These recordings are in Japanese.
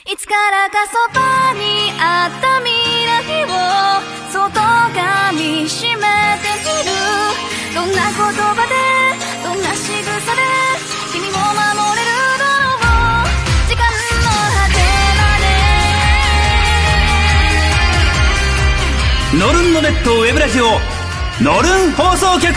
いつからかそばにあった未来を外側にしめてみる。どんな言葉でどんな仕草で君を守れるだろう。時間の果てまでノルンのネットウェブラジオノルン放送局。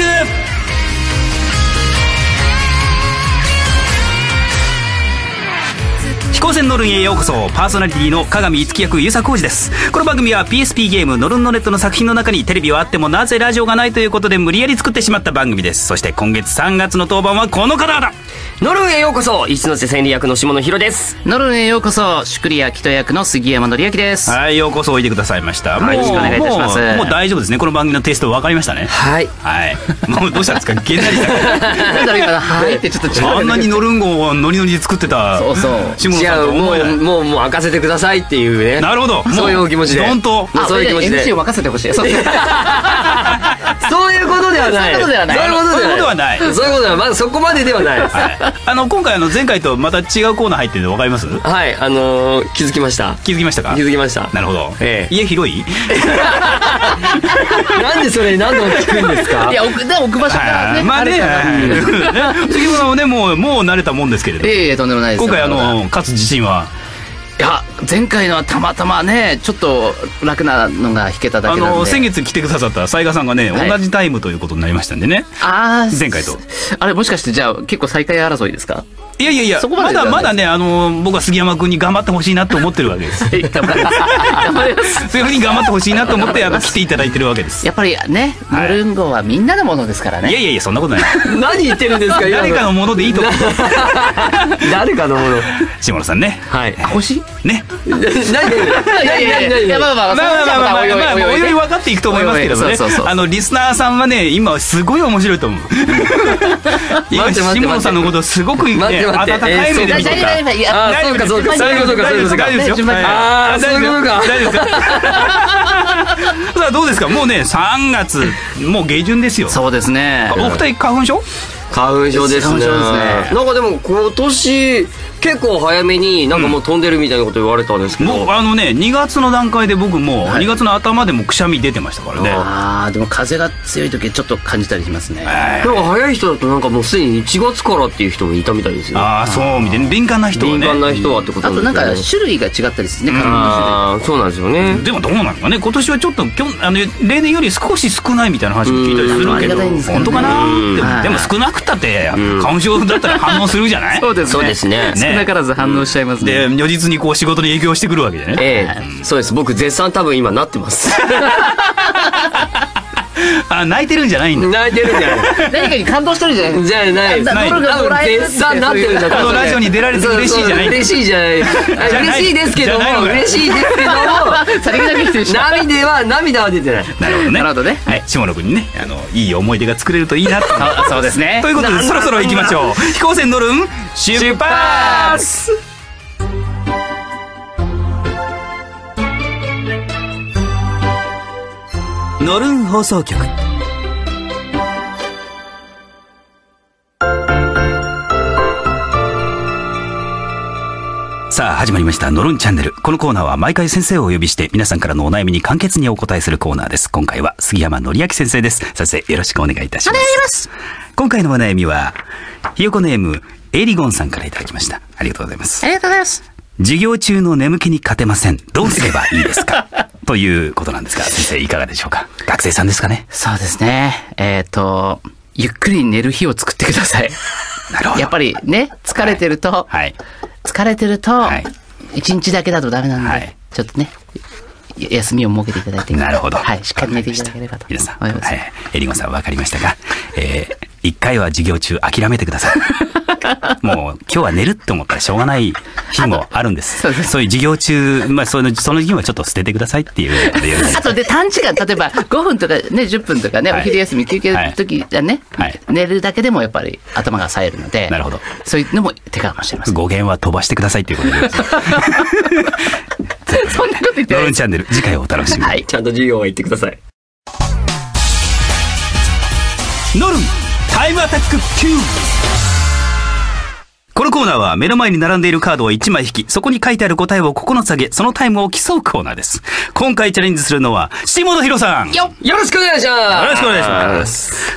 飛行船ノルンへようこそ。パーソナリティの鏡樹役遊佐浩二です。この番組は PSP ゲームノルンのネットの作品の中にテレビはあってもなぜラジオがないということで無理やり作ってしまった番組です。そして今月3月の当番はこの方々。 ノルンへようこそ、一ノ瀬千里役の下野紘です。 ノルンへようこそ、シュクリアキト役の杉山紀明です。 はい、ようこそおいでくださいました。 はい、よろしくお願いいたします。 もう大丈夫ですね。この番組のテスト分かりましたね。 はいはい。もうどうしたんですか、げんなりしたなんだろう今のはいってちょっと違う。 あんなにノルン号をノリノリで作ってたそうそう下野違う、 さんと思えない。 もう開かせてくださいっていうね。 なるほど。 そういうお気持ちで。 本当。 もうそういう気持ちで。 MC を任せてほしい。そうそういうことではない。 そういうことではない。 そういうことではない。 そういうことはない。 そういうことではまずそこまでではないです。 今回前回とまた違うコーナー入ってるの分かります？ はい、気づきました。 気づきましたか？ 気づきました。 なるほど。 ええ、 家広い？ なんでそれ何度も聞くんですか？ いや、置く場所がね、 まあね、杉村さんはね、もう慣れたもんですけれど。 とんでもないです。 今回勝つ自信は？ いや、前回のはたまたまね、ちょっと楽なのが弾けただけなんで。 先月来てくださった雑賀さんがね、 はい、 同じタイムということになりましたんでね。前回と。あれ、もしかしてじゃあ結構最下位争いですか？ いやいやいや、まだね、僕は杉山君に頑張ってほしいなと思ってるわけです。 頑張ります。 そういうふうに頑張ってほしいなと思って来ていただいてるわけです。 やっぱりね、ノルン号はみんなのものですからね。 いやいやいや、そんなことない。 何言ってるんですか？ 誰かのものでいいと思う。 誰かのもの。 下野さんね。 はい。 欲しい？ ね。 何？いや、まあおいおい分かっていくと思いますけどね。リスナーさんはね、今すごい面白いと思う。今下野さんのことすごくね、温かい目で見てた。 あ、そうかそうか、そういうことか、そういうことか。 大丈夫ですよ。 ああ、そういうことか。 大丈夫ですよ。さあどうですか。もうね、3月もう下旬ですよ。 そうですね。 お二人花粉症？ 花粉症ですね。なんかでも今年結構早めになんかもう飛んでるみたいなこと言われたんですけど、 もう2月の段階で僕も2月の頭でもくしゃみ出てましたからね。 でも風が強い時ちょっと感じたりしますね。 なんか早い人だとなんかもうすでに1月からっていう人もいたみたいですよ。 ああ、そうみたいな。敏感な人はね。 敏感な人はってことなんですね。 あとなんか種類が違ったりするね、花粉の種類。 ああ、そうなんですよね。 でもどうなのかね、今年はちょっと例年より少し少ないみたいな話も聞いたりするけど、本当かな。でも少なくたって花粉症だったら反応するじゃない？ そうですね。少なからず反応しちゃいますね。 で、如実にこう仕事に影響してくるわけでね。 そうです。僕絶賛多分今なってます。 泣いてるんじゃないんだ。 泣いてるんじゃない。 何かに感動してるんじゃない？ じゃない。多分絶賛なってるんだ。 このラジオに出られて嬉しいじゃない。 嬉しいじゃない。嬉しいですけども、嬉しいですけども、涙は出てない。 なるほどね。 なるほどね。 はい、下野君にね、いい思い出が作れるといいなと。 そうですね。 ということでそろそろ行きましょう。飛行船ノルン出発。ノルン放送局。さあ始まりましたノルンチャンネル。このコーナーは毎回先生をお呼びして皆さんからのお悩みに簡潔にお答えするコーナーです。今回は杉山紀明先生です。先生よろしくお願いいたします。お願いします。今回のお悩みはひよこネームエリゴンさんからいただきました。ありがとうございます。 ありがとうございます。 授業中の眠気に勝てません。どうすればいいですか？ということなんですが、先生いかがでしょうか？学生さんですかね？ そうですね。ゆっくり寝る日を作ってください。 なるほど。 やっぱりね、疲れてると、一日だけだとダメなんで、ちょっとね、休みを設けていただいて、 なるほど。 はい、しっかり寝ていただければと。 皆さん、エリゴンさん分かりましたか？一回は授業中諦めてください。もう今日は寝るって思ったらしょうがない日もあるんです。そういう授業中、その時期はちょっと捨ててくださいっていうことで。 あとで短時間、例えば5分とかね、10分とかね、お昼休み休憩の時はね、寝るだけでもやっぱり頭が冴えるので、 なるほど。 そういうのも手かもしれません。 語源は飛ばしてくださいっていうことで。 そんなこと言ってない。 ノルンチャンネル、次回をお楽しみに。 はい、ちゃんと授業は言ってください。 ノルンタイムアタック Q。 このコーナーは目の前に並んでいるカードを1枚引き、そこに書いてある答えを9つ挙げ、そのタイムを競うコーナーです。今回チャレンジするのは下野紘さん。 よろしくお願いします。 よろしくお願いします。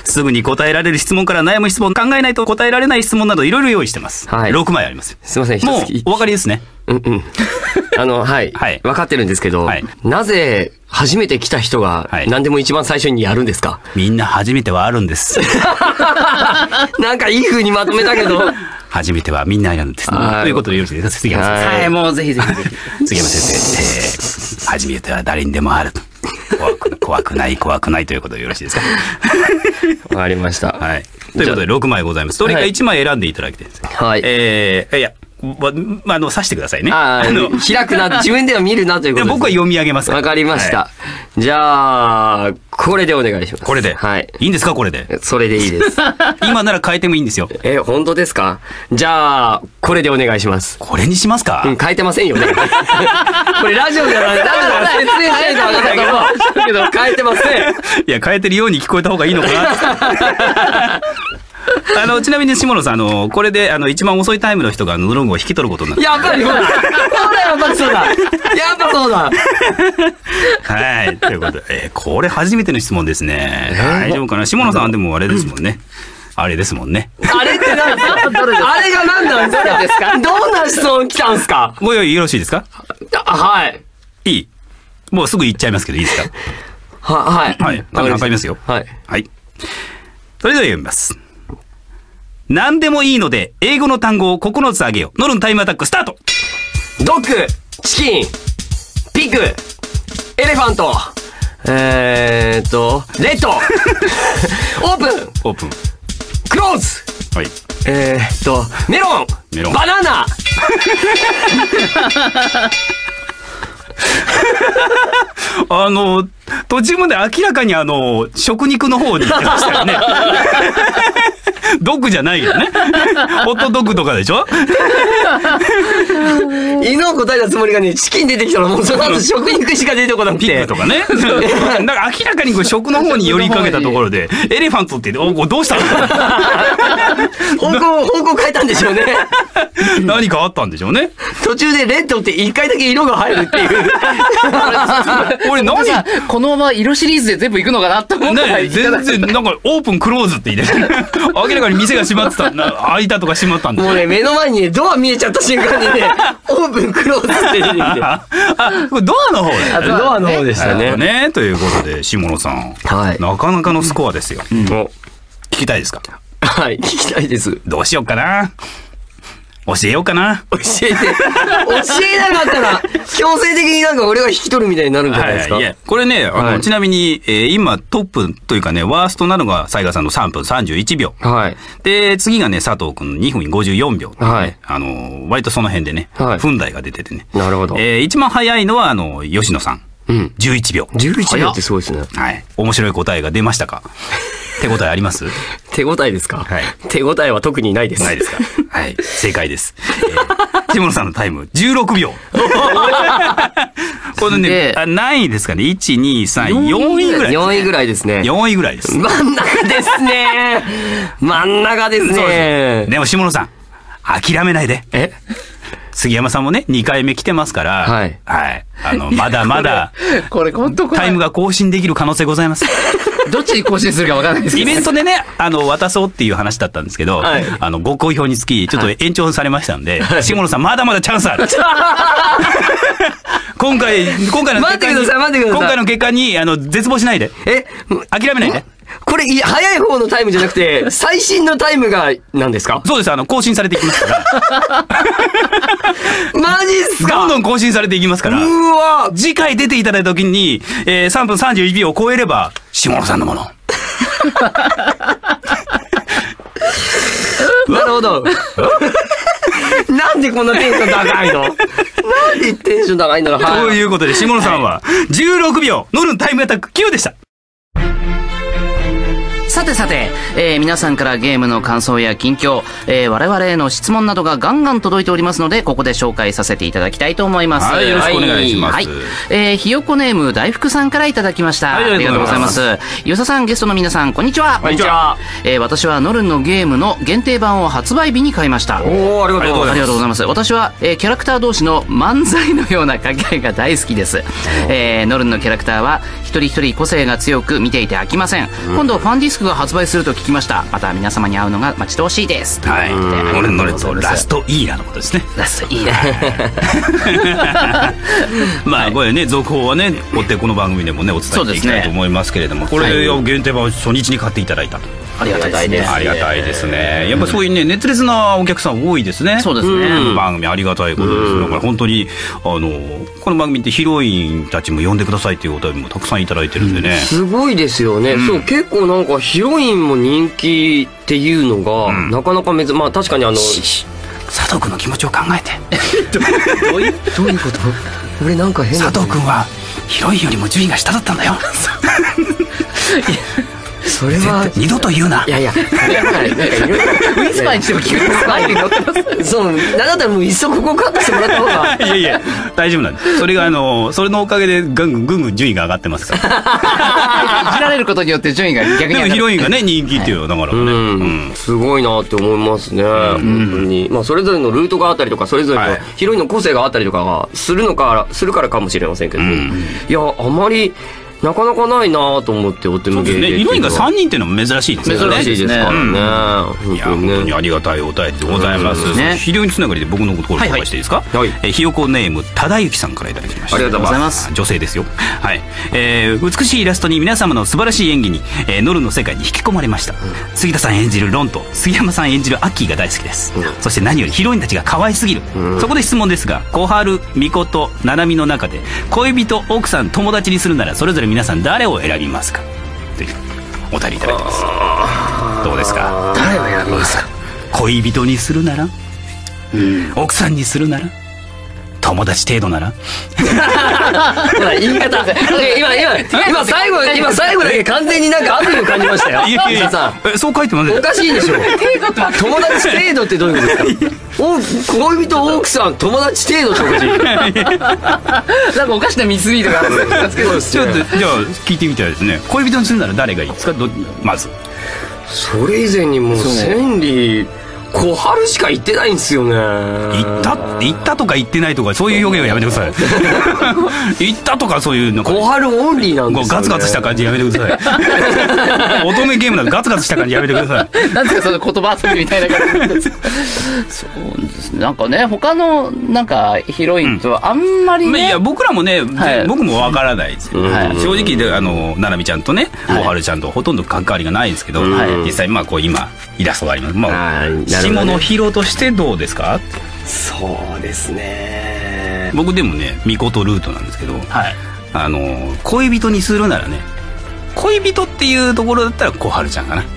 すぐに答えられる質問から悩む質問、考えないと答えられない質問などいろいろ用意してます。 はい。 6枚あります。 すいません。 もうお分かりですね。 はい。はい。分かってるんですけど、はい、なぜ初めて来た人が何でも一番最初にやるんですか？ みんな初めてはあるんです。 なんかいい風にまとめたけど。 初めてはみんなやるんです、ね。ということでよろしいですか？杉山先生。 はい、もうぜひぜひぜひ。杉山先生、初めては誰にでもあると。怖くないということでよろしいですか？ わかりました。 はい。ということで6枚ございます。どれか1枚選んでいただきたいです。 はい。 いや。指してくださいね。 開くな、自分では見るなということです。 僕は読み上げます。 わかりました。じゃあ、これでお願いします。 これで。 はい。 いいんですか、これで。 それでいいです。 今なら変えてもいいんですよ。 本当ですか？じゃあ、これでお願いします。 これにしますか？ 変えてませんよね。これラジオじゃない、説明しないとわかんないけど、変えてません。 いや、変えてるように聞こえた方がいいのかな。ちなみに下野さん、これで一番遅いタイムの人がヌルンゴを引き取ることになる。 やっぱりそうだ。やっぱりそうだ。やっぱそうだ。 はい。ということで、これ初めての質問ですね。大丈夫かな。下野さんでもあれですもんね。あれですもんね。 あれって何ですか？あれが何なんですか？どんな質問来たんですか？ ご用意よろしいですか？ はい。 いい？もうすぐ言っちゃいますけどいいですか？ はい。 はい。わかりますよ。 はい。 はい。それでは読みます。何でもいいので、英語の単語を9つあげよう。ノルンタイムアタックスタート。 ドッグ、チキン、ピッグ、エレファント、レッド、オープン、クローズ、 はい。 メロン、バナナ。 途中まで明らかに食肉の方に行ってましたよね。ドッグじゃないよね。ホットドッグとかでしょ？ 犬を答えたつもりがね、チキン出てきたらもうその後食肉しか出てこなくて。 ピッグとかね。だから明らかに食の方に寄りかけたところで、エレファントってどうしたの？ 方向変えたんでしょうね。 何かあったんでしょうね。 途中でレッドって一回だけ色が入るっていう。 俺このまま色シリーズで全部行くのかなと思ったら、 全然なんかオープンクローズって言って明らかに店が閉まってた、開いたとか閉まったんで。 もうね、目の前にね、ドア見えちゃった瞬間にね、オープンクローズって出てきて。 これドアの方だよね。 ドアの方でしたね。 ということで、下野さん。 はい。 なかなかのスコアですよ。聞きたいですか？ はい、聞きたいです。 どうしようかな。教えようかな。 教えなかったら、強制的になんか俺が引き取るみたいになるんじゃないですか。 これね、ちなみに、今トップというかね、ワーストなのが雑賀さんの3分31秒。 はい。 で、次がね、佐藤くん2分54秒。 はい。 割とその辺でね、分台が出ててね。 なるほど。 一番早いのは、吉野さん。11秒。 11秒ってすごいですね。 はい。面白い答えが出ましたか？手応えあります？ 手応えですか？ はい。 手応えは特にないです。 ないですか？はい。正解です。下野さんのタイム16秒。このね、何位ですかね？ 1、2、3、4位ぐらい。 4位ぐらいですね。 4位ぐらいです。 真ん中ですね。真ん中ですね。 でも下野さん、諦めないで。杉山さんもね、2回目来てますから、 はい。 はい。まだまだ、 これ本当タイムが更新できる可能性ございます。 どっちに更新するか分からないですけど。 イベントでね、渡そうっていう話だったんですけど、 はい、 ご好評につき、ちょっと延長されましたんで、下野さん、まだまだチャンスある。今回の結果に、 待ってください。 今回の結果に、絶望しないで。諦めないで。 これ、早い方のタイムじゃなくて、最新のタイムが何ですか？ そうです。更新されていきますから。 マジっすか？ どんどん更新されていきますから。 うわ！ 次回出ていただいた時に、3分31秒を超えれば、下野さんのもの。 なるほど。なんでこんなテンション高いの？なんでテンション高いんだろう。 ということで、下野さんは16秒、ノルンタイムアタック9でした。 さてさて、皆さんからゲームの感想や近況、我々への質問などがガンガン届いておりますので、ここで紹介させていただきたいと思います。 はい、よろしくお願いします。 はい、ひよこネーム大福さんからいただきました。 はい、 ありがとうございます。与謝さん、ゲストの皆さん、こんにちは。 こんにちは。 私はノルンのゲームの限定版を発売日に買いました。 おー、ありがとうございます。 ありがとうございます。私は、キャラクター同士の漫才のような掛け合いが大好きです。ノルンのキャラクターは一人一人個性が強く見ていて飽きません。今度ファンディスクが発売すると聞きました。また皆様に会うのが待ち遠しいです。 はい。ノルンとラストイーラのことですね。 ラストイーラ。 まあこれね、続報はね、追ってこの番組でもねお伝えしていきたいと思いますけれども、これ限定版を初日に買っていただいたと。 ありがたいです。 ありがたいですね。やっぱそういうね、熱烈なお客さん多いですね。 そうですね。 番組ありがたいことです。だから本当にこの番組ってヒロインたちも呼んでくださいっていうお便りもたくさんいただいてるんでね。 すごいですよね。そう、結構なんかヒロインも人気っていうのがなかなかまあ確かに佐藤君の気持ちを考えて。 どういうこと？俺なんか変な。 佐藤君はヒロインよりも順位が下だったんだよ。 それは二度と言うな。 いやいや、なんかいろいろウィスパーにしても急にスパイに乗ってます。 そう、なんだったらもういっそここカットしてもらった方が。 いやいや、大丈夫なんです。それがそれのおかげでぐんぐん順位が上がってますから。 いじられることによって順位が逆に上がる。 でもヒロインがね人気っていうだからね。 すごいなって思いますね。本当に。まあそれぞれのルートがあったりとか、それぞれのヒロインの個性があったりとかがするからかもしれませんけど、いやあまり。なかなかないなと思ってお手向けで、 ヒロインが3人っていうのも珍しいですよね。 珍しいですからね。 いや本当にありがたいお便りでございます。ヒロインつながりで僕のところ紹介していいですか。ひよこネーム忠之さんからいただきました。 ありがとうございます。 女性ですよ。はい。美しいイラストに皆様の素晴らしい演技にノルの世界に引き込まれました。杉田さん演じるロンと杉山さん演じるアッキーが大好きです。そして何よりヒロインたちが可愛すぎる。そこで質問ですが、小春、巫女と七海の中で恋人、奥さん、友達にするならそれぞれ皆さん誰を選びますかというお便りいただいてます。どうですか。 誰を選びますか。 恋人にするなら、奥さんにするなら、友達程度なら。 ほら言い方。今最後だけ完全になんか悪意を感じましたよ。 そう書いてます。 おかしいでしょ。友達程度ってどういうことですか。恋人、奥さん、友達程度っておかしい。 なんかおかしなミスリードがあるんですちょっとじゃあ聞いてみたいですね。恋人にするなら誰がいいですか。まずそれ以前にもう千里小春しか言ってないんですよね。 言ったとか言ってないとかそういう表現はやめてください。言ったとかそういうの小春オンリーなんですよね。 ガツガツした感じやめてください。乙女ゲームなのガツガツした感じやめてください。 なんですかその言葉遊びみたいな感じ。そうですね。なんかね他のなんかヒロインとあんまりね。 いや僕らもね、僕もわからないですよ。正直でななみちゃんとね小春ちゃんとほとんど関わりがないんですけど、実際まあこう今イラストがあります。まあ下のヒロとしてどうですか。 そうですね。 僕でもね巫女とルートなんですけど、恋人にするならね、恋人っていうところだったら小春ちゃんかな。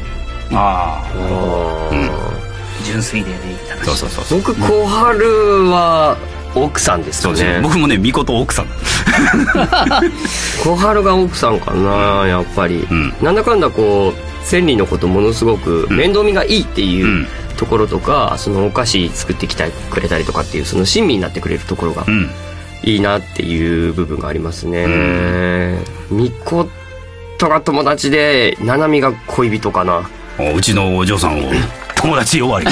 純粋でね。 そう僕小春は奥さんですよね。 僕もね巫女と奥さん。 小春が奥さんかなやっぱり。なんだかんだこう千里のことものすごく面倒見がいいっていうところとか、そのお菓子作ってきてくれたりとかっていうその親身になってくれるところがいいなっていう部分がありますね。巫女とが友達で七海が恋人かな。 うちのお嬢さんを友達終わり。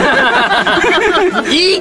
言い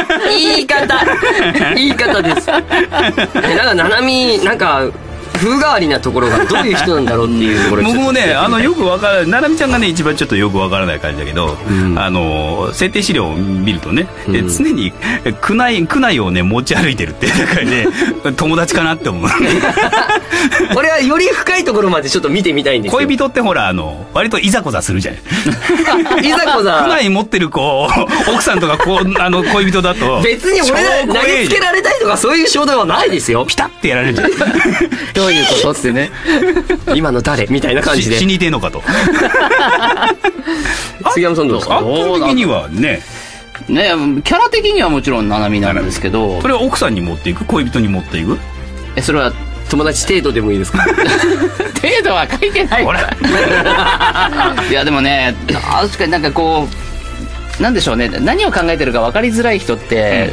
方です。なんか七海なんか風変わりなところがどういう人なんだろうっていうところ。 僕もねよくわからない。ななみちゃんがね一番ちょっとよくわからない感じだけど、設定資料を見るとね、常に区内をね持ち歩いてるってだからね友達かなって思う。 俺はより深いところまでちょっと見てみたいんですよ。 恋人ってほら割といざこざするじゃん。 いざこざ。 区内持ってる子奥さんとか恋人だと別に俺投げつけられたりとかそういう衝動はないですよ。 ピタッてやられるじゃん。 どういうことってね。 今の誰みたいな感じで死にてえのかと。 杉山さんどうですか。 圧倒的にはねキャラ的にはもちろん七海なんですけど、 それは奥さんに持っていく恋人に持っていく。 それは友達程度でもいいですか？ 程度は書いてないからいやでもね、確かになんかこうなんでしょうね、何を考えてるか分かりづらい人って、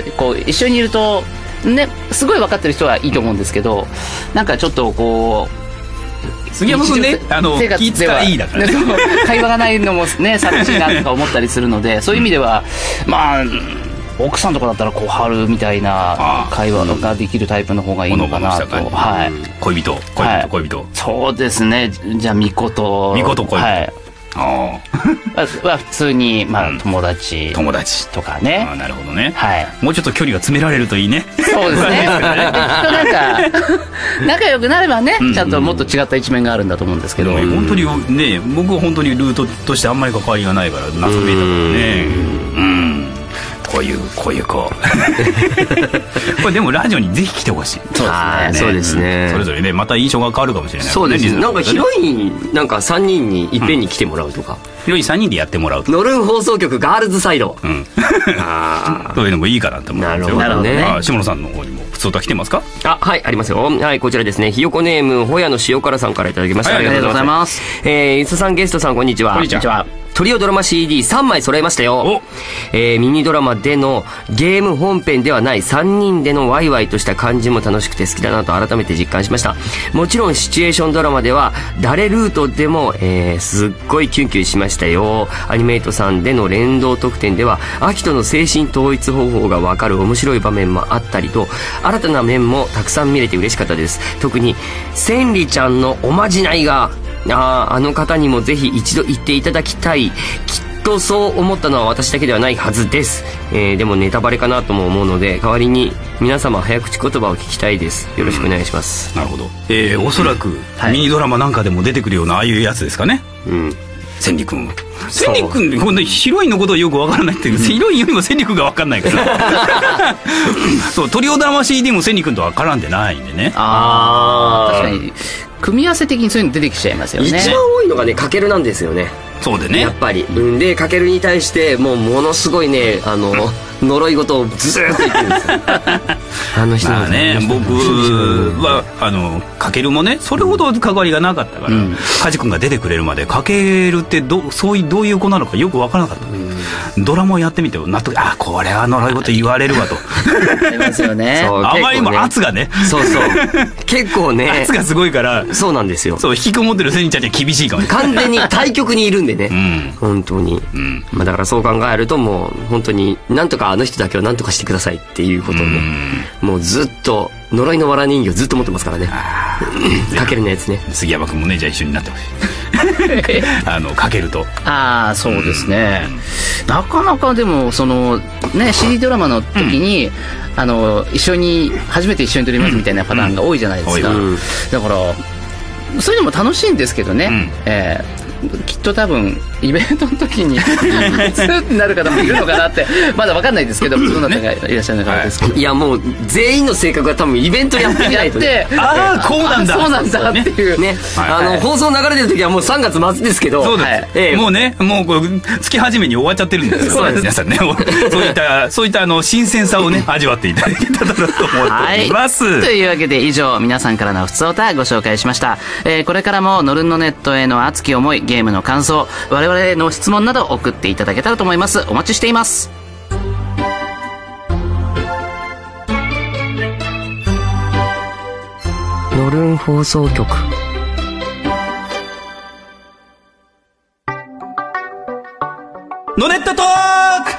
こう一緒にいるとね、すごい分かってる人はいいと思うんですけど、なんかちょっとこう杉山君ね、気使いだからね、 会話がないのもね寂しいなとか思ったりするので、そういう意味ではまあ奥さんとかだったら小春みたいな会話ができるタイプの方がいいのかなと。はい。 恋人。 そうですね。じゃあ、巫女と。 恋人。はい。 は普通に、まあ、友達とかね。 なるほどね。 はい。 もうちょっと距離が詰められるといいね。 そうですね。なんか、仲良くなればね、ちゃんともっと違った一面があるんだと思うんですけど。 本当にね、僕は本当にルートとしてあんまり関わりがないから、謎めいたからね。こういう子これでもラジオにぜひ来てほしい。 そうですね。 それぞれねまた印象が変わるかもしれない。 そうですね。なんかヒロインなんか3人にいっぺんに来てもらうとか、 ヒロイン3人でやってもらうとノルン放送局ガールズサイド、 そういうのもいいかなと思うんですよ。 なるほどね。 下野さんの方にも普通歌来てますか？ はい、ありますよ。はい、こちらですね、ひよこネームほやの塩辛さんからいただきました。 ありがとうございます。 ゆすさん、ゲストさん、こんにちは。 こんにちは。 トリオドラマ CD3 枚揃えましたよ。ミニドラマでのゲーム本編ではない3人でのワイワイとした感じも楽しくて好きだなと改めて実感しました。もちろんシチュエーションドラマでは誰ルートでも、すっごいキュンキュンしましたよ。アニメイトさんでの連動特典ではアキトの精神統一方法がわかる面白い場面もあったりと、新たな面もたくさん見れて嬉しかったです。特に千里ちゃんのおまじないがあの方にもぜひ一度言っていただきたい。きっとそう思ったのは私だけではないはずです。でもネタバレかなとも思うので、代わりに皆様早口言葉を聞きたいです。よろしくお願いします。 なるほど。おそらくミニドラマなんかでも出てくるようなああいうやつですかね。千里君こんなヒロインのことはよくわからないっていう、ヒロインよりも千里君がわかんないからそう、トリオドラマ CD も千里君とは絡んでないんでね。 確かに組み合わせ的にそういうの出てきちゃいますよね。 一番多いのがね、かけるなんですよね。 そうでね、 やっぱり。で、かけるに対してもうものすごいね、呪い事をずーっと言ってるんですよあの人まあね、僕はかけるもねそれほど関わりがなかったから、カジ君が出てくれるまでかけるってどういう子なのかよく分からなかった、ドラマをやってみて納得、これは呪い事言われるわとありますよね。 あまりにも圧がね、 そう結構ね圧がすごいから、 そうなんですよ。 そう、引きこもってる千里ちゃんには厳しいかもしれない。 完全に対極にいるんでね、本当に、だからそう考えるともう本当になんとかあの人だけをなんとかしてくださいっていうことをね、もうずっと呪いのわら人形ずっと持ってますからねかけるのやつね。 杉山君もね、じゃあ一緒になってほしいかけるとそうですね、なかなかでもそのね CD ドラマの時に、初めて一緒に撮りますみたいなパターンが多いじゃないですか、だからそういうのも楽しいんですけどね、きっと多分イベントの時にになる方もいるのかなってまだ分かんないですけど、どなたがいらっしゃるのかですけど、 いやもう全員の性格が多分イベントやってみないと、ね、 こうなんだそうなんだっていうね、放送流れてる時はもう3月末ですけど、 そうです、もうね、もうこう月始めに終わっちゃってるんですよ。そうです、皆さんね、そういった新鮮さをね味わっていただけたらと思っております、 というわけで以上皆さんからのふつおたご紹介しました。これからもノルンのネットへの熱き思い、ゲームの感想、我々への質問など送っていただけたらと思います。お待ちしています。 ノルン放送局。 ノネットトーク。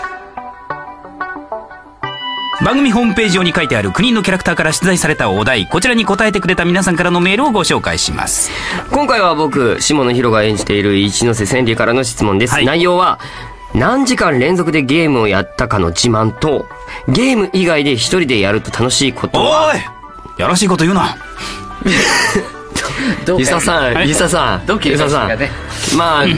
番組ホームページ上に書いてある9人のキャラクターから出題されたお題、こちらに答えてくれた皆さんからのメールをご紹介します。 今回は僕下野紘が演じている一ノ瀬千里からの質問です、内容は何時間連続でゲームをやったかの自慢と、ゲーム以外で一人でやると楽しいことは。 おい、やらしいこと言うなゆささん、ゆささん、ゆささん、まあ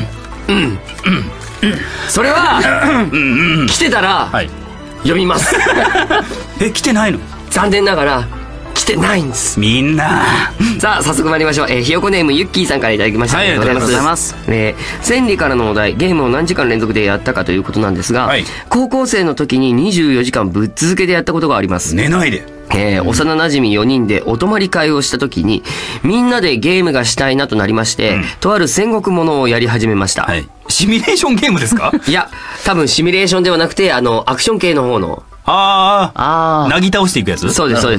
それは来てたら呼びます来てないの？ 残念ながら来てないんです、 みんな。 さあ早速参りましょう。ひよこネームゆっきーさんからいただきました。 ありがとうございます。 千里からのお題、ゲームを何時間連続でやったかということなんですが、高校生の時に24時間ぶっ続けでやったことがあります。 寝ないで。 幼馴染4人でお泊まり会をした時に、みんなでゲームがしたいなとなりまして、とある戦国ものをやり始めました。 はい。シミュレーションゲームですか？ いや、多分シミュレーションではなくて、アクション系の方の。 なぎ倒していくやつ？ そうです、そうです。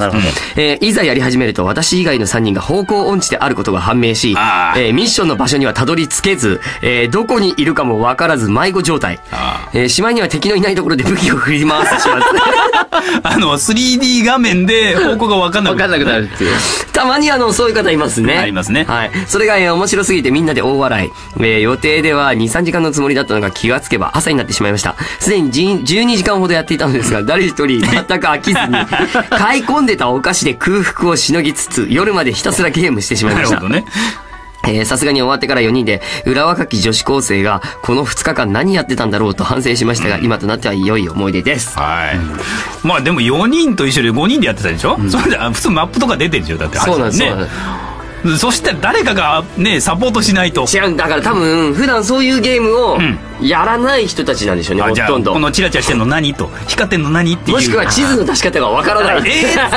いざやり始めると、私以外の3人が方向音痴であることが判明し、ミッションの場所にはたどり着けず、どこにいるかもわからず迷子状態。しまいには敵のいないところで武器を振り回してしまう。3D 画面で方向がわかんなくなるっていう。 たまにそういう方いますね。 ありますね。 はい。それが面白すぎてみんなで大笑い。予定では2、3時間のつもりだったのが気がつけば朝になってしまいました。すでに12時間ほどやっていたのですが、誰一人全く飽きずに、買い込んでたお菓子で空腹をしのぎつつ、夜までひたすらゲームしてしまいました。なるほどね。さすがに終わってから4人で、裏若き女子高生が、この2日間何やってたんだろうと反省しましたが、今となってはいよいよ思い出です。 はい。まあでも4人と一緒で5人でやってたでしょ？それで普通マップとか出てるでしょ？だってそうなんですね。 そして誰かがね、サポートしないと。 違うんだから多分、普段そういうゲームをやらない人たちなんでしょうね、ほとんど。 このチラチラしてんの何と、光ってんの何っていう。 もしくは地図の出し方がわからない。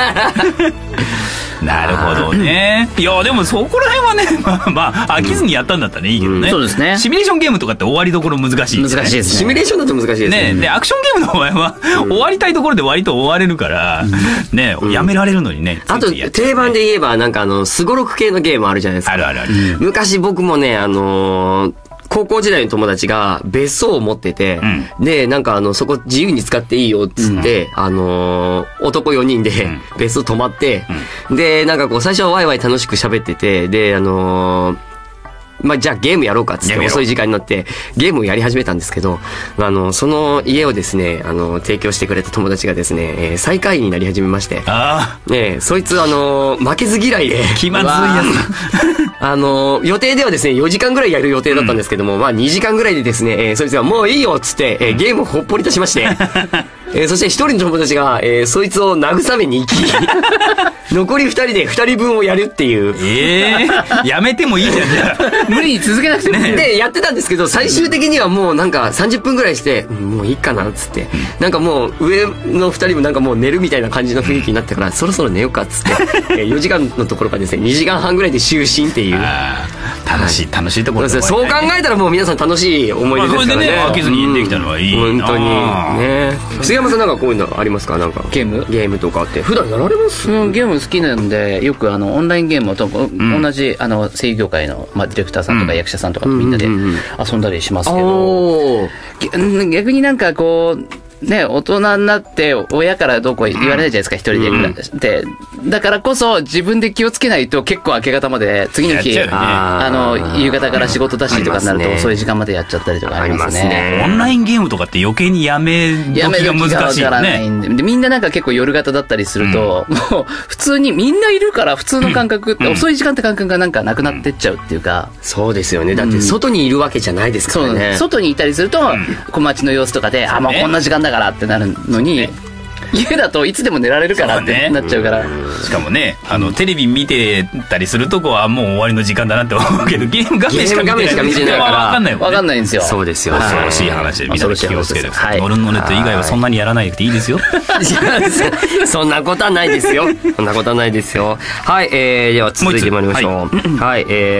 なるほどね。いや、でもそこら辺はね、まあ飽きずにやったんだったらいいけどね。 そうですね。 シミュレーションゲームとかって終わりどころ難しい。 難しいですね。 シミュレーションだと難しいですね。 で、アクションゲームの場合は、終わりたいところで割と終われるから、ね、やめられるのにね。 あと、定番で言えば、なんかスゴロク系のゲームあるじゃないですか。 あるあるある。 昔僕もね、高校時代の友達が別荘を持ってて、で、なんかそこ自由に使っていいよっつって、男4人で別荘泊まって、で、なんかこう最初はワイワイ楽しく喋ってて、で、まあ、じゃあゲームやろうかっつって遅い時間になってゲームをやり始めたんですけど、その家をですね、提供してくれた友達がですね、最下位になり始めまして、そいつ負けず嫌いで気まずいやつ予定ではですね4時間ぐらいやる予定だったんですけども、まあ2時間ぐらいでですね、そいつがもういいよっつって、ゲームをほっぽり出しましてそして一人の友達が、そいつを慰めに行き残り2人で2人分をやるっていう。 やめてもいいじゃん、じゃあ。 無理に続けなくてもね。 で、やってたんですけど、最終的にはもうなんか30分ぐらいして、もういいかなっつって、なんかもう上の2人もなんかもう寝るみたいな感じの雰囲気になったから、そろそろ寝ようかっつって、4時間のところからですね、2時間半ぐらいで就寝っていう。 楽しいところで、 そう考えたらもう皆さん楽しい思い出ですからね。 それでね、飽きずにできたのはいいな。 本当に。ね。杉山さんなんかこういうのありますか？なんか。 ゲームとかって普段やられます？ ゲーム好きなんで、よくオンラインゲームと同じ声優業界のディレクターさんとか役者さんとかとみんなで遊んだりしますけど、逆になんかこうね、大人になって親からどうこう言われないじゃないですか、一人で。だからこそ自分で気をつけないと結構明け方まで、次の日、夕方から仕事だしとかになると遅い時間までやっちゃったりとかありますね。 オンラインゲームとかって余計にやめ時が難しいよね。 で、みんななんか結構夜型だったりすると、もう普通にみんないるから普通の感覚って、遅い時間って感覚がなんかなくなってっちゃうっていうか。 そうですよね。だって外にいるわけじゃないですからね。 外にいたりすると、小町の様子とかで、もうこんな時間だからってなるのに、家だといつでも寝られるからってなっちゃうから。 しかもね、テレビ見てたりするとこはもう終わりの時間だなって思うけど、ゲーム画面しか見てないからわかんないもんね。わかんないんですよ。 そうですよ。 恐ろしい話でみんな気をつけて。ノルノネット以外はそんなにやらなくていいですよ。 そんなことはないですよ。そんなことはないですよ。はい、では続いてまいりましょう。はい、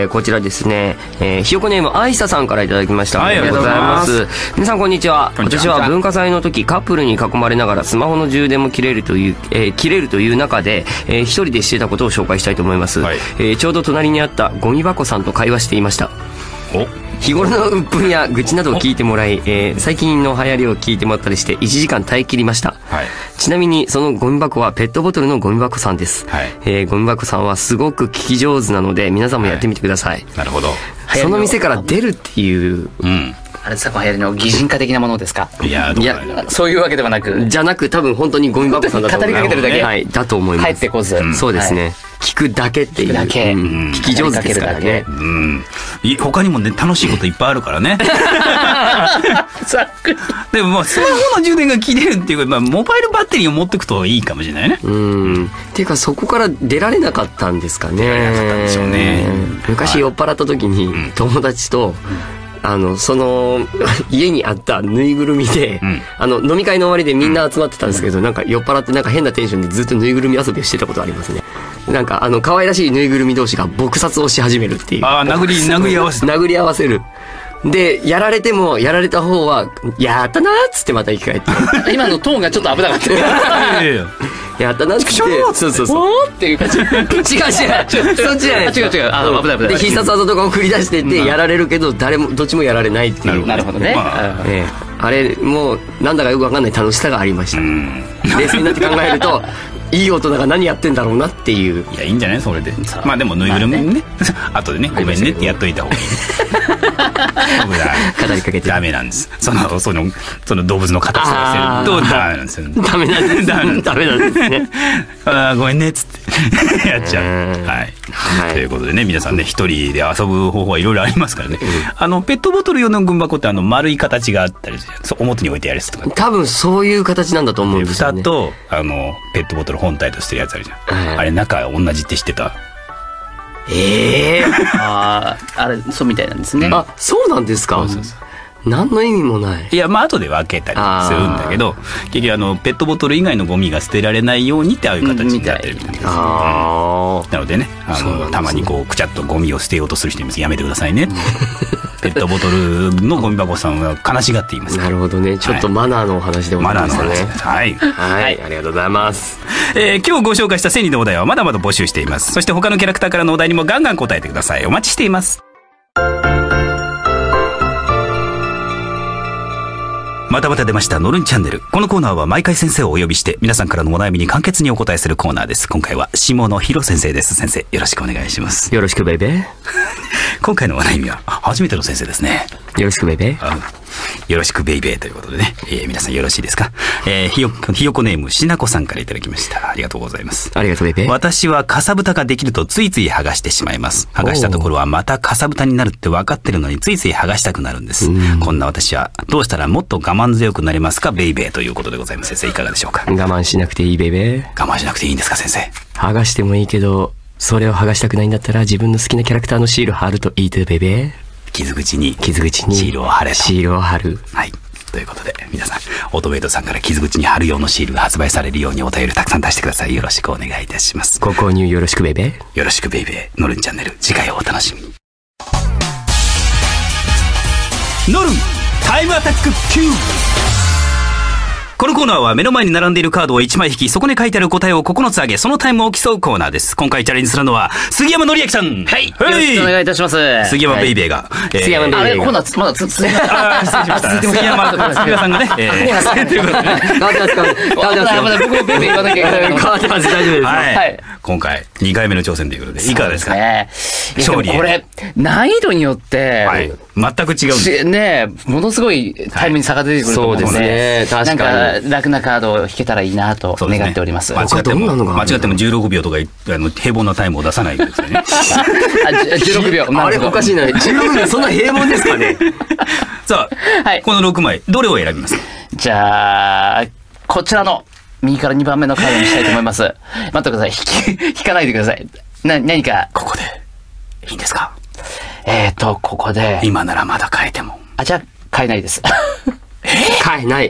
こちらですね、ひよこネームあいささんからいただきました。ありがとうございます。皆さんこんにちは。私は文化祭の時カップルに囲まれながらスマホの充電も切れるという中で、一人でしてたことを紹介したいと思います。ちょうど隣にあったゴミ箱さんと会話していました。日頃の鬱憤や愚痴などを聞いてもらい、最近の流行りを聞いてもらったりして1時間耐え切りました。ちなみにそのゴミ箱はペットボトルのゴミ箱さんです。ゴミ箱さんはすごく聞き上手なので皆さんもやってみてください。 なるほど。 その店から出るっていう、 あれ昨今流行りの擬人化的なものですか？ いや、 そういうわけではなく。 じゃなく、多分本当にゴミ箱さんだと思う。 語りかけてるだけ。 はい、だと思います。 帰ってこず。 そうですね。聞くだけっていう。聞き上手ですからね。 他にもね、楽しいこといっぱいあるからね。でもスマホの充電が切れるっていうか、モバイルバッテリーを持ってくといいかもしれないね。 っていうか、そこから出られなかったんですかね。 出られなかったんでしょうね。 昔酔っ払った時に友達とその家にあったぬいぐるみで、飲み会の終わりでみんな集まってたんですけど、なんか酔っ払ってなんか変なテンションでずっとぬいぐるみ遊びをしてたことありますね。なんか可愛らしいぬいぐるみ同士が撲殺をし始めるっていう。 殴り合わせる。 殴り合わせる。で、やられても、やられた方は、やったなーっつってまた生き返って。 今のトーンがちょっと危なかった。 やったなっつって。そうそうそう。 おーっていう感じ。違う。そっちじゃない。違う。危ない。 で、必殺技とかを繰り出してってやられるけど、どっちもやられないっていう。 なるほどね。 あれ、もう、なんだかよくわかんない楽しさがありました。冷静になって考えると、いい大人が何やってんだろうなっていう。 いや、いいんじゃないそれで。まあでもぬいぐるみね、後でね、ごめんねってやっといた方がいい。 語りかけてダメなんです。その動物の形をしてるとダメなんですよ。 ダメなんです。ダメなんですね。 ごめんねっつってやっちゃう。はい。ということでね、皆さんね、一人で遊ぶ方法はいろいろありますからね。ペットボトル用の群箱って丸い形があったりする。表に置いてあるやつとか。 多分そういう形なんだと思うんですよね。 蓋とペットボトル本体としてるやつあるじゃん。あれ中同じって知ってた？ あれそうみたいなんですね。 あ、そうなんですか。何の意味もない。 いや、まあ後で分けたりするんだけど、結局ペットボトル以外のゴミが捨てられないようにってああいう形になってるみたいな。なのでね、たまにこうくちゃっとゴミを捨てようとする人います。やめてくださいね。ペットボトルのゴミ箱さんは悲しがっています。 なるほどね。ちょっとマナーのお話でございましたね。 はい。 はい。ありがとうございます。 今日ご紹介した1002のお題はまだまだ募集しています。そして他のキャラクターからのお題にもガンガン答えてください。お待ちしています。またまた出ましたのるんチャンネル。このコーナーは毎回先生をお呼びして皆さんからのお悩みに簡潔にお答えするコーナーです。今回は下野紘先生です。先生よろしくお願いします。 よろしくベイベー。 今回のお悩みは初めての先生ですね。 よろしくベイベー。 よろしくベイベーということでね、皆さんよろしいですか。ひよこネームしなこさんからいただきました。ありがとうございます。 ありがとうベイベー。 私はかさぶたができるとついつい剥がしてしまいます。剥がしたところはまたかさぶたになるって分かってるのについつい剥がしたくなるんです。こんな私はどうしたらもっと我慢強くなれますかベイベーということでございます。先生いかがでしょうか。 我慢しなくていいベイベー。 我慢しなくていいんですか先生。 剥がしてもいいけどそれを剥がしたくないんだったら自分の好きなキャラクターのシール貼るといいとベイベー。傷口にシールを貼れと。シールを貼る。はい。ということで皆さんオートメイトさんから傷口に貼る用のシールが発売されるようにお便りたくさん出してください。よろしくお願いいたします。ご購入よろしくベイベー。 よろしくベイベー。のるんチャンネル次回をお楽しみに。のるんタイムアタック Q。このコーナーは目の前に並んでいるカードを1枚引き、そこに書いてある答えを9つ挙げ、そのタイムを競うコーナーです。今回チャレンジするのは杉山紀明さん。 はい、よろしくお願いいたします。 杉山ベイベーが、 杉山ベイベーがあれコーナーまだ失礼しました杉山さんがね、ということでね、 変わってます僕もベイベー言わなきゃいけない。 変わってます。大丈夫です。 はい。今回2回目の挑戦ということでいかがですか。 勝利。これ難易度によって全く違うんですね。ものすごいタイムに差が出てくると思うんですね。 確かに楽なカードを引けたらいいなと願っております。 間違っても16秒とか平凡なタイムを出さないでくださいね。 16秒。 あれおかしいな。16秒そんな平凡ですかね。 さあ、この6枚どれを選びますか。 じゃあこちらの右から2番目のカードにしたいと思います。待ってください。引かないでください。何かここでいいんですか。 ここで今ならまだ変えても。 じゃあ変えないです。 変えない。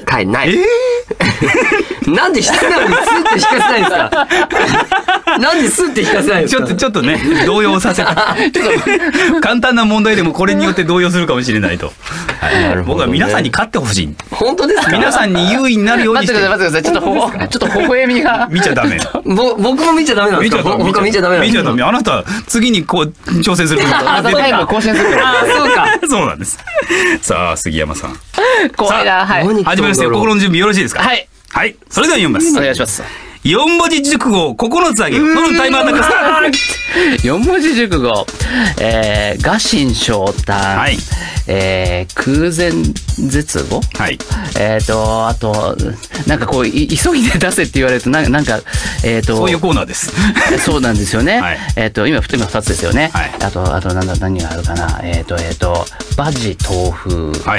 なんで引かないのにスッて引かせないんですか。なんでスッて引かせないんですか。 ちょっとね動揺させた。簡単な問題でもこれによって動揺するかもしれないと。僕は皆さんに勝ってほしい。 本当ですか。 皆さんに優位になるようにして。 待ってください。ちょっと微笑みが見ちゃダメ。 僕も見ちゃダメなんですか。僕見ちゃダメなんですか。見ちゃダメ。 あなた次にこう挑戦する。 タイムを更新する。 そうか。 そうなんです。さあ杉山さん。 怖いな。はい。 始めますよ。心の準備よろしいですか。 はい。 はい。それでは読みます。 お願いします。 4文字熟語9つ挙げ。のタイムアタックスタート。 4文字熟語。臥薪嘗胆。 はい。 空前絶後。 はい。 あとなんかこう急いで出せって言われるとなんかそういうコーナーです。 そうなんですよね。 はい。 今2つですよね。 はい。 あと何があるかな。バジ豆腐。 はい。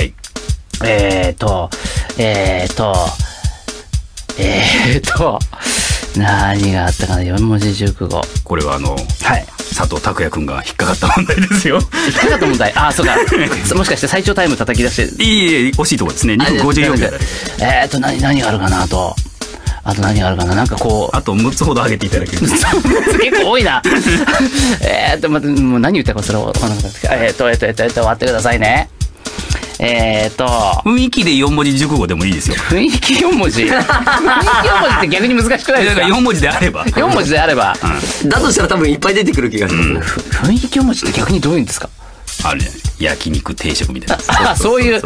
何があったかな。4文字熟語。 これははい。 佐藤拓也君が引っかかった問題ですよ。 引っかかった問題。あ、そうか。もしかして最長タイム叩き出して。 いえ、惜しいところですね。2分54秒。 何があるかな、あと何があるかな、なんかこう。 あと6つほど上げていただける。 結構多いな。もう何言ったかそれは分からなかった。待ってくださいね。 雰囲気で4文字熟語でもいいですよ。 雰囲気4文字。雰囲気4文字って逆に難しくないですか。 4文字であれば。 4文字であれば。 だとしたら多分いっぱい出てくる気がしますね。 雰囲気4文字って逆にどういうんですか。 あるじゃない。焼肉定食みたいな。そういう、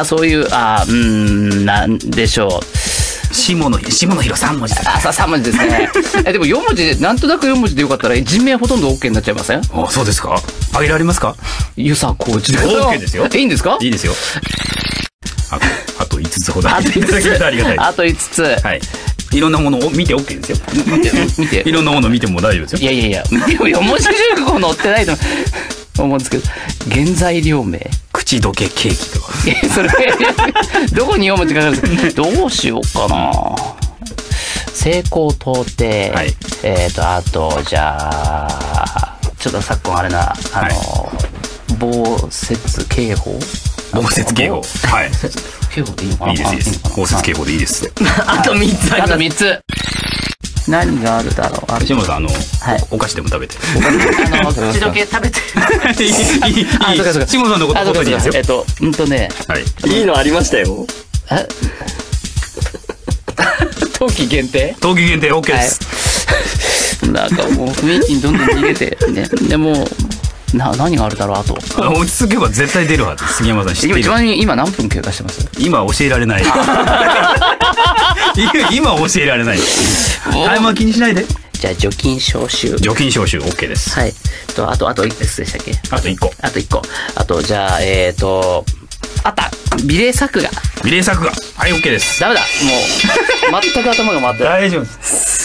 なんでしょう。 下野広3文字だ。 3文字ですね。でも4文字で、なんとなく4文字でよかったら人名ほとんど OK になっちゃいません？ あ、そうですか。あげられますか？ 遊佐コーチで OK ですよ。 いいんですか？ いいですよ。あと5つほどあげていただけるとありがたいです。 あと5つ。 はい。いろんなものを見て OK ですよ。見て。いろんなものを見ても大丈夫ですよ。 いや、見ても4文字熟語載ってないと思うんですけど、原材料名。 口どけケーキとか。 それ、どこに4文字かかるんですか？どうしようかな。成功到底。はい。あと、じゃあ、ちょっと昨今あれな、防雪警報？ 防雪警報。はい。 警報でいいのかな？いいです。防雪警報でいいです。 あと3つ。 あと3つ。何があるだろう。 下野さん、お菓子でも食べて。 口どけ食べて。 下野さんのこといいですよ。 いいのありましたよ。 冬季限定？ 冬季限定 OK です。 なんかもう雰囲気にどんどん逃げてね。でも何があるだろう。あと落ち着けば絶対出るはず。杉山さん知ってる？ 今何分経過してます？ 今教えられない。今教えられない。タイマー気にしないで。 じゃあ除菌消臭 OK です。 はい。あといくつでしたっけ？ あと1個。 あとじゃああった美麗作画。 はい、OK です。 ダメだ、もう全く頭が回ってない。 大丈夫です。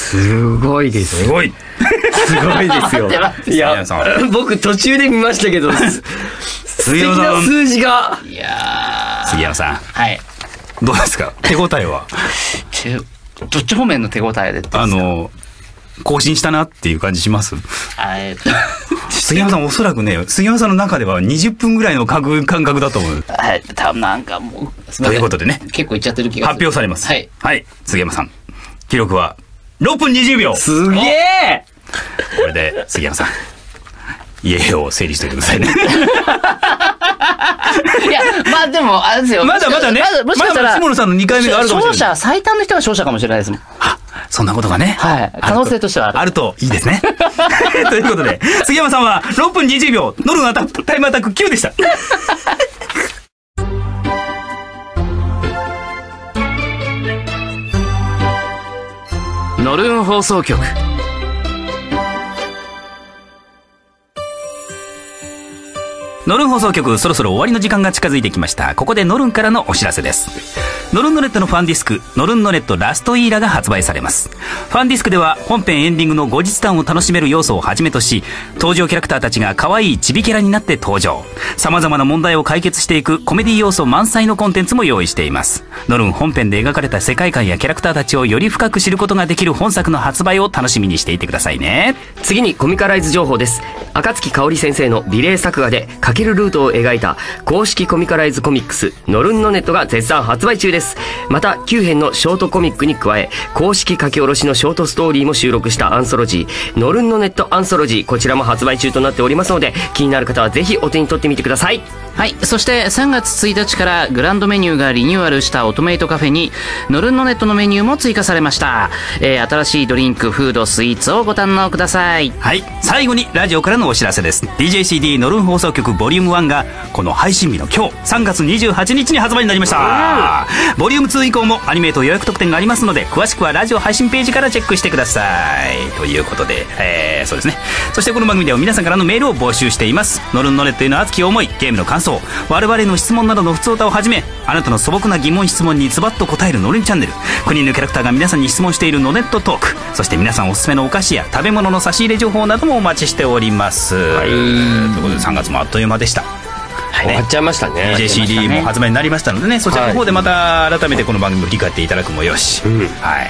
すごいです。 すごいですよ。 いや、僕途中で見ましたけど、素敵な数字が。 いや杉山さん。 はい。 どうですか？手応えは？ どっち方面の手応えでって更新したなっていう感じします？杉山さん、おそらくね、杉山さんの中では20分ぐらいの感覚だと思う。 はい、多分なんかもう。 ということでね。 結構いっちゃってる気がする。 発表されます。 はい。 はい。杉山さん。記録は6分20秒。 すげえ！ これで、杉山さん。家を整理してくださいね。 いや、まあでも、あれですよ。 まだね。 もしかしたら、 下野さんの2回目があるかもしれない。 勝者、最短の人は勝者かもしれないですもん。 そんなことがね。 はい。可能性としてはあるといいですね。ということで、杉山さんは6分20秒、ノルンタイムアタック9でした。 ノルン放送局。 ノルン放送局、そろそろ終わりの時間が近づいてきました。ここでノルンからのお知らせです。ノルンノネットのファンディスク、ノルンノネットラストイーラが発売されます。ファンディスクでは本編エンディングの後日談を楽しめる要素をはじめとし、登場キャラクターたちが可愛いチビキャラになって登場。様々な問題を解決していくコメディ要素満載のコンテンツも用意しています。ノルン本編で描かれた世界観やキャラクターたちをより深く知ることができる本作の発売を楽しみにしていてくださいね。 次にコミカライズ情報です。暁香織先生の美麗作画でかけるルートを描いた公式コミカライズコミックスノルンノネットが絶賛発売中です。また9編のショートコミックに加え公式書き下ろしのショートストーリーも収録したアンソロジーノルンノネットアンソロジー、こちらも発売中となっておりますので、気になる方はぜひお手に取ってみてください。 はい。そして3月1日からグランドメニューがリニューアルしたオトメイトカフェにノルンノネットのメニューも追加されました。新しいドリンク、フード、スイーツをご堪能ください。 はい。最後にラジオからのお知らせです。 DJCD ノルン放送局ボリューム1がこの配信日の今日3月28日に発売になりました。ボリューム2以降もアニメート予約特典がありますので、詳しくはラジオ配信ページからチェックしてください。ということで、そうですね。そしてこの番組では皆さんからのメールを募集しています。ノルンノネットへの熱き思い、ゲームの感想、我々の質問などの普通歌をはじめ、あなたの素朴な疑問質問にズバッと答えるノルンチャンネル、9人のキャラクターが皆さんに質問しているノネットトーク、そして皆さんおすすめのお菓子や食べ物の差し入れ情報などもお待ちしております。はい。ということで3月もあっという間でした。 終わっちゃいましたね。 DJCD も発売になりましたのでね、そちらの方でまた改めてこの番組を振り返っていただくもよし、はい。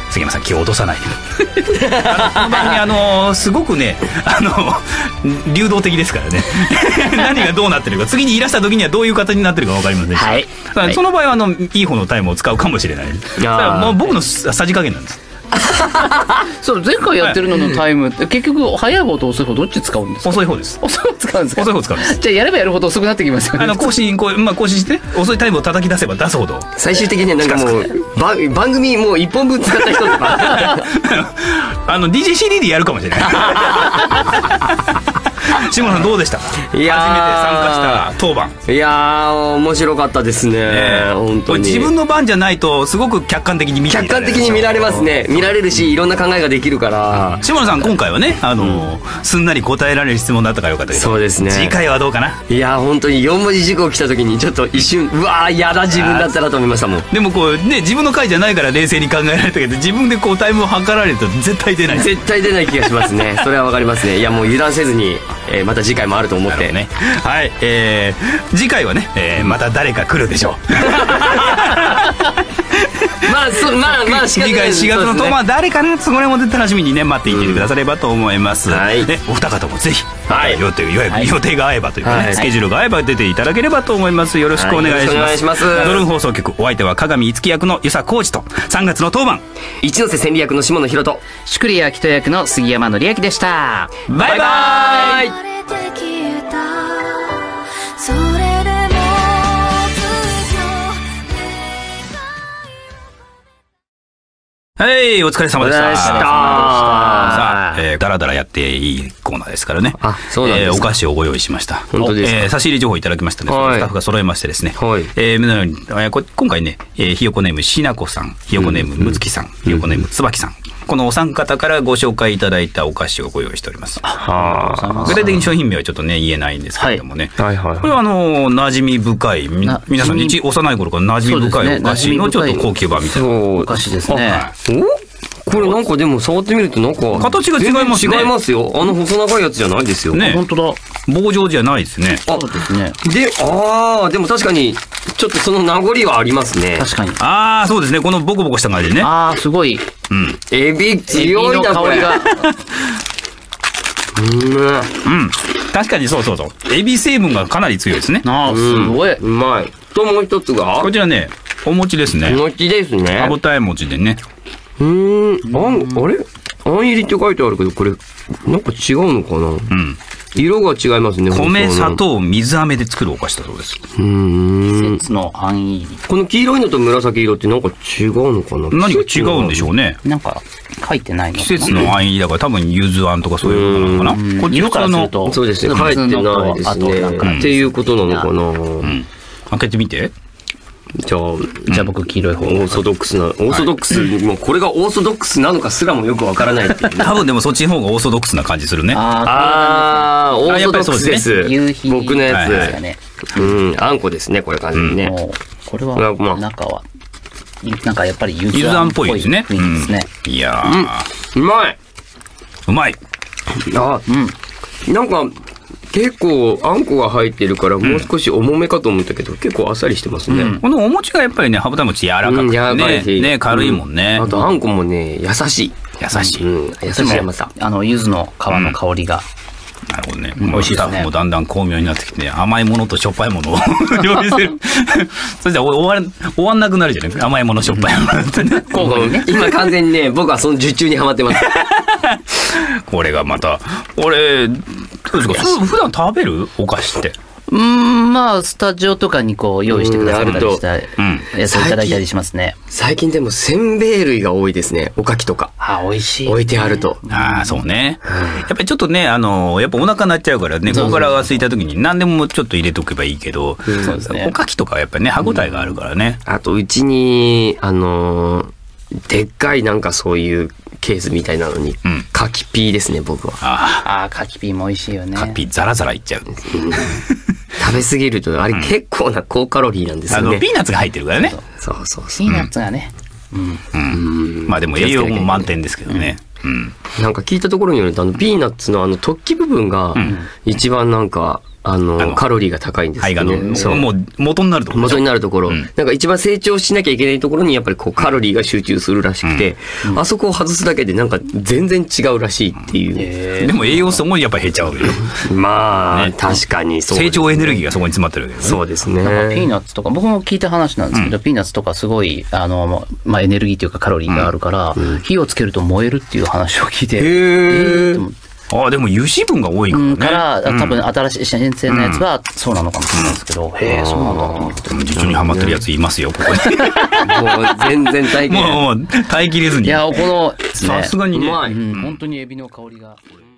杉山さん気を落とさないでこの番組すごくね流動的ですからね何がどうなってるか、次にいらした時にはどういう形になってるか分かりませんし、はい、その場合はいい方のタイムを使うかもしれない。だからもう僕のさじ加減なんです。 そう前回やってるののタイムって結局早い方と遅い方どっち使うんですか？ 遅い方です。 遅い方使うんですか？ 遅い方使うんです。 じゃあやればやるほど遅くなってきますよね。 更新して遅いタイムを叩き出せば出すほど最終的にはなんかもう番組もう1本分使った人とか DJCD でやるかもしれない下野さんどうでしたか？ いや初めて参加した当番。 いやー面白かったですね、本当に自分の番じゃないとすごく客観的に見て客観的に見られますね。見られるしいろんな考えができるから。 下野さん今回はねすんなり答えられる質問だったからよかったけど、 そうですね、 次回はどうかな。 いや本当に4文字熟語来た時にちょっと一瞬うわーやだ自分だったらと思いましたもん。 でもこうね自分の回じゃないから冷静に考えられたけど、自分でこうタイムを測られると絶対出ない。 絶対出ない気がしますねそれはわかりますね。いやもう油断せずに、また次回もあると思ってね。はい、次回はね、また誰か来るでしょう次回4月の当番誰かな、そこら辺も楽しみにね待っていてくださればと思います、 はいね、お二方もぜひ、 はい、 予定が合えばというかね、 はい、 スケジュールが合えば出ていただければと思います。よろしくお願いします、ドルン放送局、お相手は鏡五木役の遊佐浩二と、3月の当番一ノ瀬千里役の下野紘と、 シュクリアキト役の杉山紀明でした。 バイバイ。はい、お疲れ様でした。さあ、だらだらやっていいコーナーですからね。 あ、そうなんですか。 お菓子をご用意しました。 本当ですか。 差し入れ情報いただきましたので、 はい、 スタッフが揃えましてですね。 はい。 今回ね、ひよこネームしなこさん、ひよこネームむつきさん、ひよこネームつばきさん。このお三方からご紹介いただいたお菓子をご用意しております。具体的に商品名はちょっとね言えないんですけれどもね。これは馴染み深い皆さんに幼い頃から馴染み深いお菓子のちょっと高級版みたいなお菓子ですね。 これなんかでも触ってみるとなんか形が違いますね。 違いますよ。細長いやつじゃないですよね。 本当だ。 棒状じゃないですね。 そうですね。 でも確かにちょっとその名残はありますね。 確かに。 そうですね。このボコボコした感じね。 すごい。 エビ強いなこれ。 確かにそう。エビ成分がかなり強いですね。 すごい。 うまい。ともう一つがこちらね、お餅ですね。 お餅ですね。 歯応え餅でね。 あれあん入りって書いてあるけど、これなんか違うのかな。色が違いますね。 米、砂糖、水飴で作るお菓子だそうです。 季節のあん入り。 この黄色いのと紫色ってなんか違うのかな。 何か違うんでしょうね。 なんか書いてないの。 季節のあん入りだから多分柚子あんとかそういうのかな。こっち色からするとそうですね。書いてないですね。っていうことなのかな。 開けてみて。 じゃあ僕黄色い方。 オーソドックス、もうこれがオーソドックスなのかすらもよくわからないっていう、ね。 多分でもそっちの方がオーソドックスな感じするね。 オーソドックスです。僕のやつ。あんこですね、これ完全にね。 これは中はなんかやっぱり柚子あんっぽいですね。いやうまい。 うまい。 なんか。結構あんこが入ってるからもう少し重めかと思ったけど、結構あっさりしてますね。 このお餅がやっぱりね、歯応え餅柔らかくてね、軽いもんね。 あとあんこもね、優しい。 優しい甘さ。 柚子の皮の香りが。 なるほどね。美味しいですね。もうだんだん巧妙になってきて、甘いものとしょっぱいものを料理する。それじゃ終わんなくなるじゃない。甘いものしょっぱいものってね。 今完全にね、僕はその術中にはまってます。 これがまた、どうですか。普段食べるお菓子って。 スタジオとかに用意してくださったりしたやつをいただいたりしますね。 最近でもせんべい類が多いですね。おかきとか。 美味しい。 置いてあると。 そうね。やっぱりちょっとね、やっぱお腹鳴っちゃうからね、ここからが空いた時に何でもちょっと入れとけばいいけど、おかきとかはやっぱりね、歯応えがあるからね。 あと、うちに、でっかいなんかそういうケースみたいなのに、柿ピーですね、僕は。 柿ピーも美味しいよね。 柿ピーザラザラいっちゃう。 食べ過ぎると、あれ結構な高カロリーなんですよね。 ピーナッツが入ってるからね。 そう。 ピーナッツがね。 まあでも栄養も満点ですけどね。 なんか聞いたところによると、ピーナッツの突起部分が、一番なんか、カロリーが高いんですよね。 そう。もう元になるところ。 元になるところ。なんか一番成長しなきゃいけないところにやっぱりこうカロリーが集中するらしくて、あそこを外すだけでなんか全然違うらしいっていう。 でも栄養素もやっぱり減っちゃうわけよ。 まあ、確かにそう。 成長エネルギーがそこに詰まってるわけよね。 そうですね。 なんかピーナッツとか、僕も聞いた話なんですけど、ピーナッツとかすごい、まあエネルギーというかカロリーがあるから、火をつけると燃えるっていう話を聞いて、 ああ、でも油脂分が多いからね。 から多分新しい新鮮なやつはそうなのかもしれないですけど、へえ、そうなんだと思って。 実にハマってるやついますよ、ここに。 もう全然耐えきれない。 もう耐えきれずに。 いや、この、 さすがにね。 うまい。 本当にエビの香りが。